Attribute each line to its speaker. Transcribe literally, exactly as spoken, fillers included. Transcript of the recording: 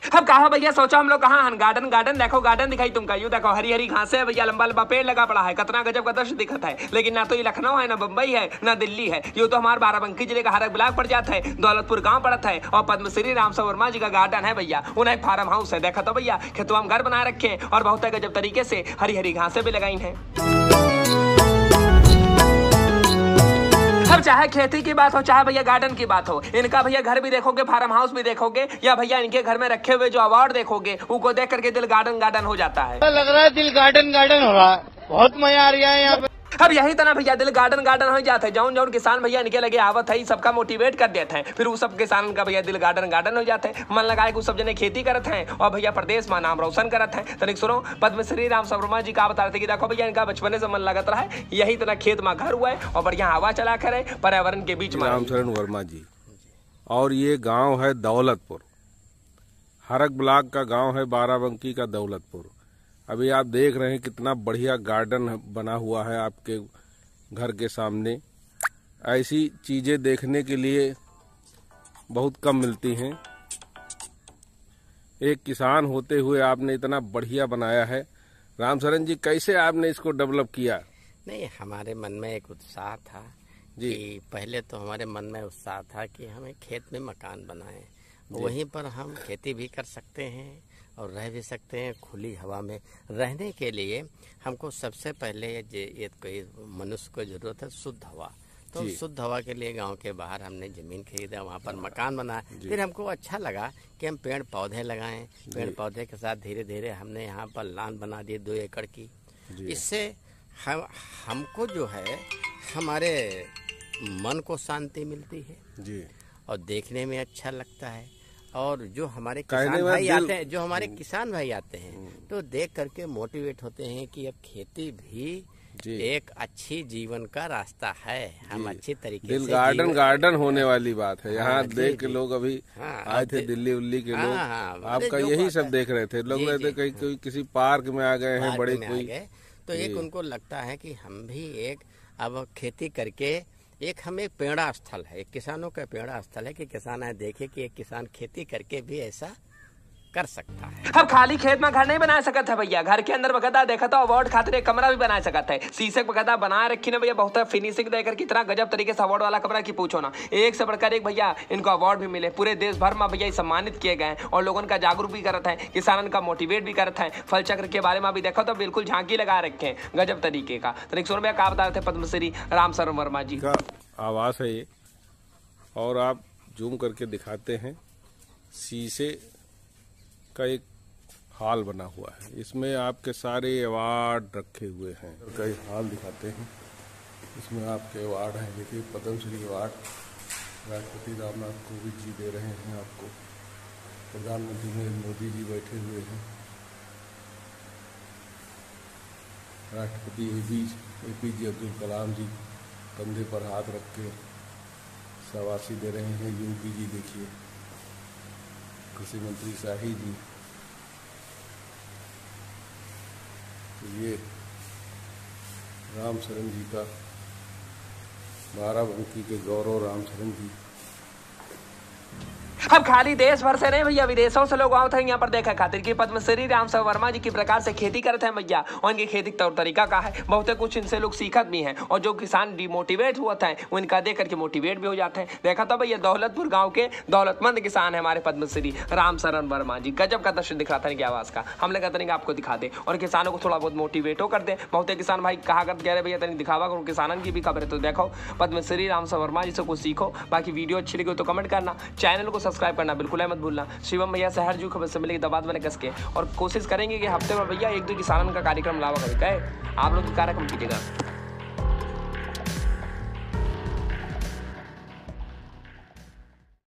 Speaker 1: अब कहा भैया सोचो हम लोग कहाँ हन गार्डन गार्डन देखो गार्डन दिखाई तुमका यूं देखो हरी हरी घासें है भैया लंबा लंबा पेड़ लगा पड़ा है कितना गजब का दृश्य दिखत है। लेकिन ना तो ये लखनऊ है ना बम्बई है ना दिल्ली है, यूं तो हमारे बाराबंकी जिले का हरक ब्लॉक पड़ जाता है, दौलतपुर गाँव पड़ता है और पद्मश्री रामसर वर्मा जी का गार्डन है भैया। उन्हें फार्म हाउस है देखा तो भैया खेतवा में घर बना रखे हैं और बहुत गजब तरीके से हरी हरी घासें भी लगाई हैं। अब चाहे खेती की बात हो चाहे भैया गार्डन की बात हो, इनका भैया घर भी देखोगे फार्म हाउस भी देखोगे या भैया इनके घर में रखे हुए जो अवार्ड देखोगे उनको देख करके दिल गार्डन गार्डन हो जाता है।
Speaker 2: लग रहा है दिल गार्डन गार्डन हो रहा है, बहुत मजा आ रहा है यहाँ पे।
Speaker 1: अब यही तरह भैया दिल गार्डन गार्डन हो जाता है, जौन जौन किसान भैया इनके लगे आवत है सबका मोटिवेट कर देते हैं, फिर उस सब किसान का भैया दिल गार्डन गार्डन हो जाते हैं। मन लगाए कि सब जने खेती करते हैं और भैया प्रदेश में नाम रोशन करते हैं। तनिक सुनो पद्मश्री रामसर वर्मा जी का बता रहे थे कि देखो भैया इनका बचपने से मन लगत रहा है, यही तरह खेत में घर हुआ है और बढ़िया हवा चला करे पर्यावरण के बीच में।
Speaker 3: रामचरण वर्मा जी और ये गाँव है दौलतपुर, हरक ब्लॉक का गाँव है बाराबंकी का दौलतपुर। अभी आप देख रहे हैं कितना बढ़िया गार्डन बना हुआ है आपके घर के सामने। ऐसी चीजें देखने के लिए बहुत कम मिलती हैं। एक किसान होते हुए आपने इतना बढ़िया बनाया है। रामचरण जी कैसे आपने इसको डेवलप किया?
Speaker 4: नहीं, हमारे मन में एक उत्साह था जी। कि पहले तो हमारे मन में उत्साह था कि हमें खेत में मकान बनाएं, वहीं पर हम खेती भी कर सकते हैं और रह भी सकते हैं। खुली हवा में रहने के लिए हमको सबसे पहले ये कोई मनुष्य को जरूरत है शुद्ध हवा, तो शुद्ध हवा के लिए गांव के बाहर हमने जमीन खरीदा, वहां पर मकान बनाया। फिर हमको अच्छा लगा कि हम पेड़ पौधे लगाएं, पेड़ पौधे के साथ धीरे धीरे हमने यहाँ पर लान बना दी दो एकड़ की। इससे हम हमको जो है हमारे मन को शांति मिलती है जी और देखने में अच्छा लगता है। और जो हमारे किसान भाई आते हैं जो हमारे किसान भाई आते हैं तो देख करके मोटिवेट होते हैं कि अब खेती भी एक अच्छी जीवन का रास्ता है, हम अच्छी तरीके
Speaker 3: दिल
Speaker 4: से
Speaker 3: गार्डन गार्डन होने वाली बात है। यहाँ देख के लोग अभी आए थे दिल्ली उल्ली के लोग, आपका यही सब देख रहे थे। लोग रहे थे कहीं कोई किसी पार्क में आ गए हैं बड़े कोई,
Speaker 4: तो एक उनको लगता है कि हम भी एक अब खेती करके एक हम एक प्रेरणा स्थल है, एक किसानों का प्रेरणा स्थल है कि किसान आए देखे कि एक किसान खेती करके भी ऐसा कर सकता है।
Speaker 1: अब खाली खेत में घर नहीं बना सकता है भैया, घर के अंदर बकायदा देखा तो अवार्ड खातिर एक कमरा भी बना सकता है। शीशे बकायदा बना रखी ना भैया, बहुत फिनिशिंग देकर कितना गजब तरीके से अवार्ड वाला कमरा की पूछो ना। एक से बढ़कर एक भैया इनको अवार्ड भी मिले, पूरे देश भर में भैया सम्मानित किए गए और लोगों का जागरूक भी करते हैं, किसानों का मोटिवेट भी करते हैं। फल चक्र के बारे में भी देखो तो बिल्कुल झांकी लगा रखे हैं गजब तरीके का। तो एक सौ रुपया कहा बता रहे थे पद्मश्री रामसर वर्मा जी
Speaker 3: का आवास है ये, और आप जूम करके दिखाते हैं शीशे का एक हॉल बना हुआ है, इसमें आपके सारे अवार्ड रखे हुए हैं। कई हॉल दिखाते हैं, इसमें आपके अवार्ड हैं। देखिए पद्मश्री अवार्ड राष्ट्रपति रामनाथ कोविंद जी दे रहे हैं आपको, प्रधानमंत्री नरेंद्र मोदी जी बैठे हुए हैं, राष्ट्रपति ए पी जे अब्दुल कलाम जी कंधे पर हाथ रख के शाबाशी दे रहे हैं। योगी जी देखिए, कृषि मंत्री शाही जी, तो ये रामचरण जी का बाराबंकी के गौरव रामचरण जी।
Speaker 1: अब खाली देश भर से नहीं भैया, विदेशों से लोग आते हैं यहाँ पर देखा खातिर कि पद्मश्री रामसर वर्मा जी की प्रकार से खेती करते हैं भैया, और इनकी खेती का तौर तरीका का है बहुत कुछ इनसे लोग सीखत भी हैं। और जो किसान डिमोटिवेट हुआ है वो इनका देख करके मोटिवेट भी हो जाते हैं। देखा तो भैया दौलतपुर गाँव के दौलतमंद किसान है हमारे पद्मश्री रामसरन वर्मा जी। गजब का दृश्य दिख रहा था इनकी आवाज का, हमने कहते नहीं आपको दिखा दे और किसानों को थोड़ा बहुत मोटिवेट हो कर दे। बहुत किसान भाई कहा करते रहे भैया तनिक दिखावा करो, किसानों की भी खबर है। तो देखो पद्मश्री रामसर वर्मा जी से कुछ सीखो। बाकी वीडियो अच्छी लगी तो कमेंट करना, चैनल को सब्सक्राइब करना बिल्कुल मत भूलना। शिवम भैया से हर जू खबर से मिलेगी दबाद बने कस के, और कोशिश करेंगे कि हफ्ते में भैया एक दो किसानों का कार्यक्रम लावा करें। आप लोग कार्यक्रम कीजिएगा।